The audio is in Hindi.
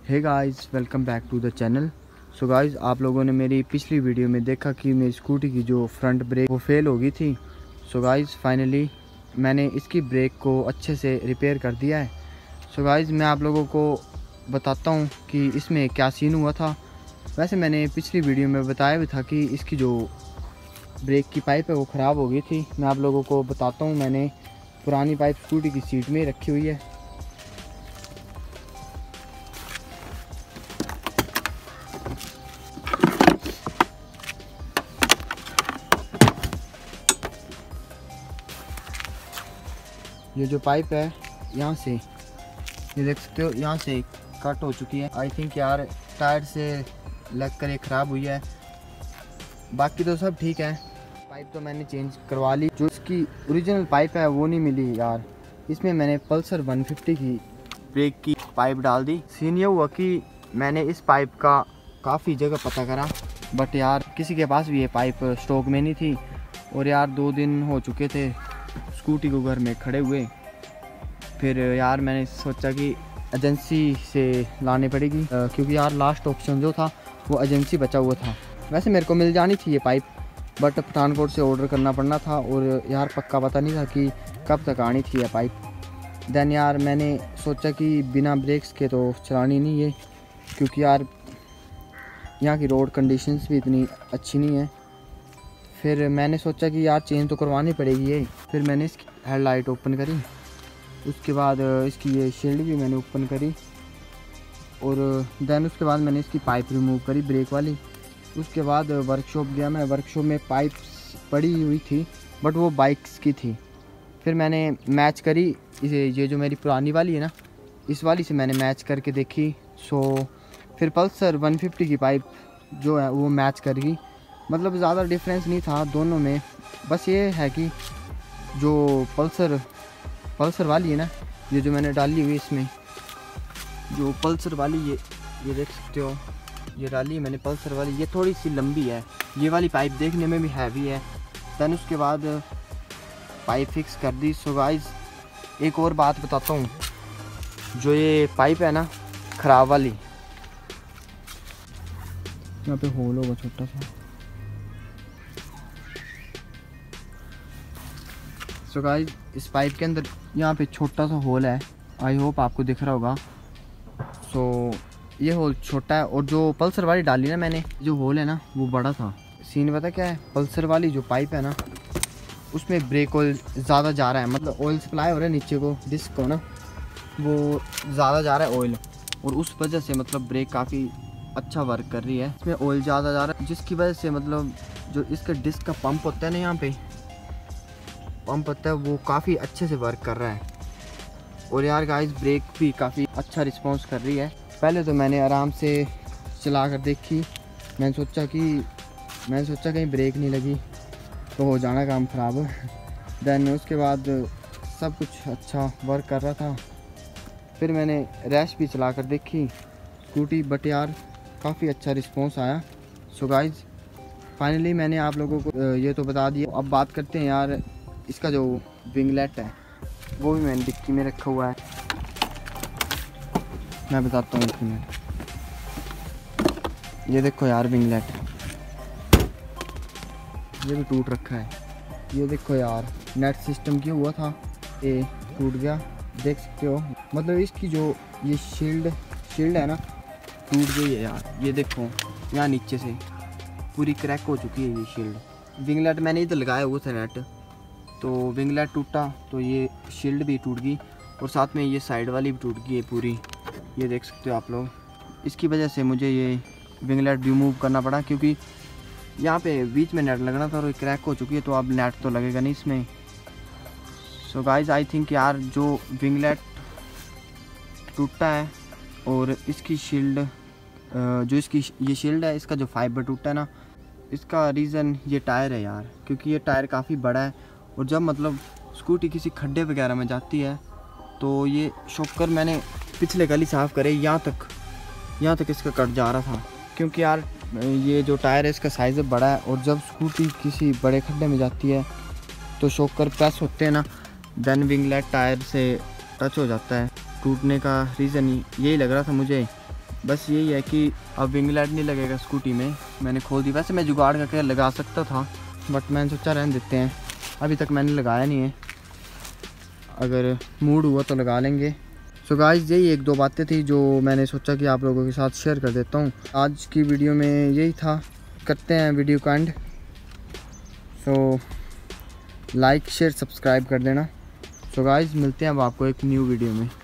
Hey guys, welcome back to the channel. So guys, आप लोगों ने मेरी पिछली वीडियो में देखा कि मेरी स्कूटी की जो फ्रंट ब्रेक वो फेल हो गई थी। सो गाइस, फाइनली मैंने इसकी ब्रेक को अच्छे से रिपेयर कर दिया है। सो गाइस, मैं आप लोगों को बताता हूँ कि इसमें क्या सीन हुआ था। वैसे मैंने पिछली वीडियो में बताया भी था कि इसकी जो ब्रेक की पाइप है वो ख़राब हो गई थी। मैं आप लोगों को बताता हूँ, मैंने पुरानी पाइप स्कूटी की सीट में रखी हुई है। ये जो पाइप है यहाँ से, ये देख सकते हो, यहाँ से कट हो चुकी है। आई थिंक यार टायर से लग कर ये ख़राब हुई है। बाकी तो सब ठीक है। पाइप तो मैंने चेंज करवा ली। जो इसकी ओरिजिनल पाइप है वो नहीं मिली यार। इसमें मैंने पल्सर 150 की ब्रेक की पाइप डाल दी। सीन ये हुआ कि मैंने इस पाइप का काफ़ी जगह पता करा, बट यार किसी के पास भी ये पाइप स्टॉक में नहीं थी। और यार 2 दिन हो चुके थे स्कूटी को घर में खड़े हुए। फिर यार मैंने सोचा कि एजेंसी से लानी पड़ेगी, क्योंकि यार लास्ट ऑप्शन जो था वो एजेंसी बचा हुआ था। वैसे मेरे को मिल जानी थी ये पाइप, बट पठानकोट से ऑर्डर करना पड़ना था और यार पक्का पता नहीं था कि कब तक आनी थी ये पाइप। देन यार मैंने सोचा कि बिना ब्रेक्स के तो चलानी नहीं है, क्योंकि यार यहाँ की रोड कंडीशंस भी इतनी अच्छी नहीं है। फिर मैंने सोचा कि यार चेंज तो करवानी पड़ेगी ये। फिर मैंने इसकी हेडलाइट ओपन करी, उसके बाद इसकी ये शील्ड भी मैंने ओपन करी, और देन उसके बाद मैंने इसकी पाइप रिमूव करी ब्रेक वाली। उसके बाद वर्कशॉप गया मैं। वर्कशॉप में पाइप पड़ी हुई थी, बट वो बाइक्स की थी। फिर मैंने मैच करी इसे, ये जो मेरी पुरानी वाली है ना, इस वाली से मैंने मैच करके देखी। सो फिर पल्सर 150 की पाइप जो है वो मैच कर गई। मतलब ज़्यादा डिफरेंस नहीं था दोनों में। बस ये है कि जो पल्सर वाली है ना, ये जो मैंने डाली हुई इसमें, जो पल्सर वाली ये देख सकते हो, ये डाली है मैंने पल्सर वाली, ये थोड़ी सी लंबी है। ये वाली पाइप देखने में भी हैवी है। दैन उसके बाद पाइप फिक्स कर दी। सो गाइस, एक और बात बताता हूँ। जो ये पाइप है ना ख़राब वाली, यहाँ पे होल होगा छोटा सा। सो गाइस, इस पाइप के अंदर यहाँ पे छोटा सा होल है। आई होप आपको दिख रहा होगा। सो ये होल छोटा है, और जो पल्सर वाली डाली ना मैंने, जो होल है ना वो बड़ा था। सीन पता क्या है, पल्सर वाली जो पाइप है ना उसमें ब्रेक ऑयल ज़्यादा जा रहा है। मतलब ऑयल सप्लाई हो रहा है नीचे को, डिस्क को ना, वो ज़्यादा जा रहा है ऑयल, और उस वजह से मतलब ब्रेक काफ़ी अच्छा वर्क कर रही है। इसमें ऑयल ज़्यादा जा रहा है, जिसकी वजह से मतलब जो इसका डिस्क का पंप होता है ना, यहाँ पे पंप होता है, वो काफ़ी अच्छे से वर्क कर रहा है। और यार गाइस, ब्रेक भी काफ़ी अच्छा रिस्पांस कर रही है। पहले तो मैंने आराम से चला कर देखी। मैंने सोचा कहीं ब्रेक नहीं लगी तो हो जाना काम ख़राब। देन उसके बाद सब कुछ अच्छा वर्क कर रहा था। फिर मैंने रैश भी चला कर देखी स्कूटी, बट यार काफ़ी अच्छा रिस्पांस आया। सो गाइस, फाइनली मैंने आप लोगों को ये तो बता दिया। अब बात करते हैं यार, इसका जो विंगलेट है वो भी मैंने डिक्की में रखा हुआ है। मैं बताता हूँ इसमें। ये देखो यार, विंगलेट ये भी टूट रखा है। ये देखो यार, नेट सिस्टम किया हुआ था, ये टूट गया, देख सकते हो। मतलब इसकी जो ये शील्ड है ना, टूट गई है यार। ये देखो यहाँ नीचे से पूरी क्रैक हो चुकी है ये शील्ड। विंगलेट मैंने इधर लगाया हुआ था नेट, तो विंगलेट टूटा तो ये शील्ड भी टूट गई, और साथ में ये साइड वाली भी टूट गई है पूरी। ये देख सकते हो आप लोग। इसकी वजह से मुझे ये विंगलेट रिमूव करना पड़ा, क्योंकि यहाँ पे बीच में नेट लगना था और ये क्रैक हो चुकी है, तो अब नेट तो लगेगा नहीं इसमें। सो गाइस, आई थिंक यार जो विंगलेट टूटा है और इसकी शील्ड, जो इसकी ये शील्ड है, इसका जो फाइबर टूटा है ना, इसका रीज़न ये टायर है यार। क्योंकि ये टायर काफ़ी बड़ा है, और जब मतलब स्कूटी किसी खड्डे वगैरह में जाती है तो ये शॉकर मैंने पिछले कल ही साफ़ करे, यहाँ तक इसका कट जा रहा था। क्योंकि यार ये जो टायर है इसका साइज़ बड़ा है, और जब स्कूटी किसी बड़े खड्डे में जाती है तो शॉकर प्रेस होते हैं ना, देन विंगलेट टायर से टच हो जाता है। टूटने का रीज़न यही लग रहा था मुझे। बस यही है कि अब विंग लाइट नहीं लगेगा स्कूटी में, मैंने खोल दी। वैसे मैं जुगाड़ करके लगा सकता था बट मैंने सोचा रहने देते हैं, अभी तक मैंने लगाया नहीं है, अगर मूड हुआ तो लगा लेंगे। सो गाइस यही एक दो बातें थी जो मैंने सोचा कि आप लोगों के साथ शेयर कर देता हूँ। आज की वीडियो में यही था, करते हैं वीडियो का end. So like share subscribe कर देना। सो गाइस मिलते हैं अब आपको एक न्यू वीडियो में।